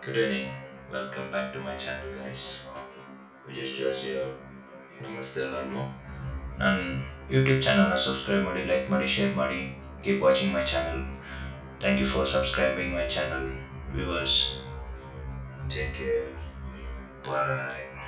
Good evening. Welcome back to my channel, guys. Just here. Namaste ಎಲ್ಲರಿಗೂ. ನನ್ನ YouTube ಚಾನಲ್ನ subscribe ಮಾಡಿ, like ಮಾಡಿ, ಶೇರ್ ಮಾಡಿ. Keep watching my channel. Thank you for subscribing my channel. Viewers, take care. Bye.